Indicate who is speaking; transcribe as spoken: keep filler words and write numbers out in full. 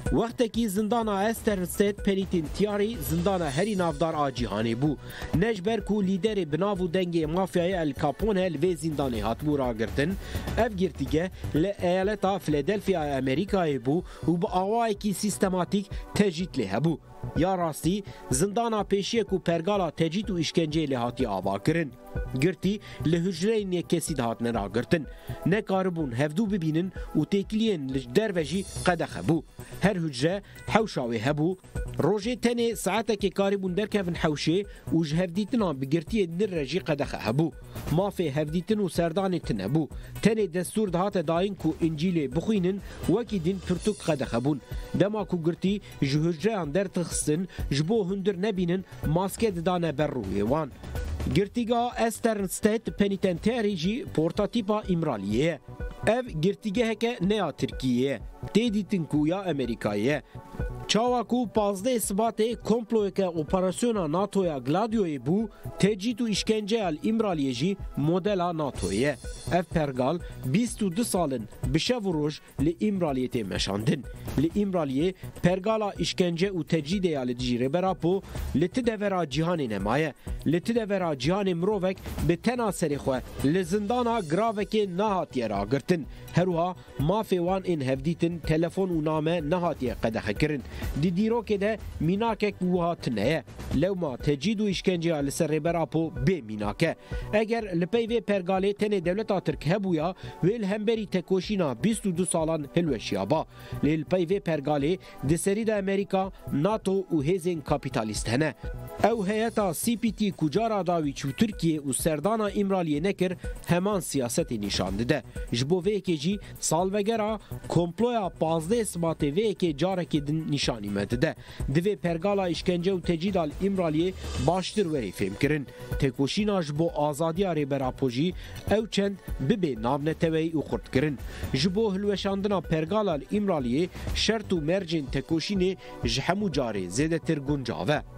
Speaker 1: وقتکی زندانا استرنستید پنیتنتیاری زندانا هری نافدار آجیهانی بو نجبر کو لیدر بناو دنگ مافیای الکاپون الوی زندانی هاتبو را گرتن اف گرتیگه لایالتا فیلادلفیا امریکای بو و با آوای کی سیستماتیک تجیت له بو یا راستی زندانا پیشیه کو پرگالا تجیت و اشکنجه لهاتی آوا کرن گرتی لهجره نیه کسی دهات نرا گرتن نکاربون هفدو ببینن و تکلین لجدروجی قدخه بو هر هجره حوشاوی هبو روژه تنه ساعته که کاربون درکفن حوشه و جهفدیتنا بگرتی نرجی قدخه هبو مافی هفدیتن و سردان تن هبو تنه دستور دهات داین کو انجیل بخوینن وکی دین پرتوک قدخه بون دما کو گرتی جهجره اندر تخستن جبو هندر نبینن ماسکه دانه بر روی وان گرتیگا استرنستید پنیتنتری جی پورتاتیپا امرالیه ev girtîgeheke neya Tirkiyeyê tê dîtin ku ya Amerîkayê çawa ku pazdeh Sibatê komployeke operasyona NATOya Gladioyê bû tecît û îşkenceya li İmraliyê jî modela NATOyê ev pergal bîst û du salin bi şev û roj li İmraliyê tê meşandin li İmraliyê pergala îşkence û tecîdê ya li dijî rêberapo li ti devera cîhanê nemaye li ti devera cîhanê mirovek bi tena serê xwe li zindana gravekê nehatiye ragirtin heruha mafê wan ên hevdîtin telefon û name nehatiye qedexekirin di dîrokê de mînakek wiha tuneye lewma tecîd û îşkenceya li ser rêberapo bê mînake eger li pey vê pergalê tenê dewleta Tirk hebûya wê li hemberî tekoşîna bîst û du salan hilweşiya ba lê li pey vê pergalê di serî de Amerîka NATO û hêzên kapîtalîst hene ew heyeta C P T ku cara dawî çû Tirkiye û serdana İmraliyê nekir heman siyasetê nîşan dide ji bo vêyekê jî salvegera komploya pazdeh Sibatê vêyekê carekê din nîşanî me dide di vê pergala îşkence û tecîda li İmraliyê baştir werê fêmkirin têkoşîna ji bo azadiya rêberapo jî ew çend bibe navneteweyî û xurtkirin ji bo hilweşandina pergala li İmraliyê şert û mercên têkoşînê ji hemû carê zêdetir guncav e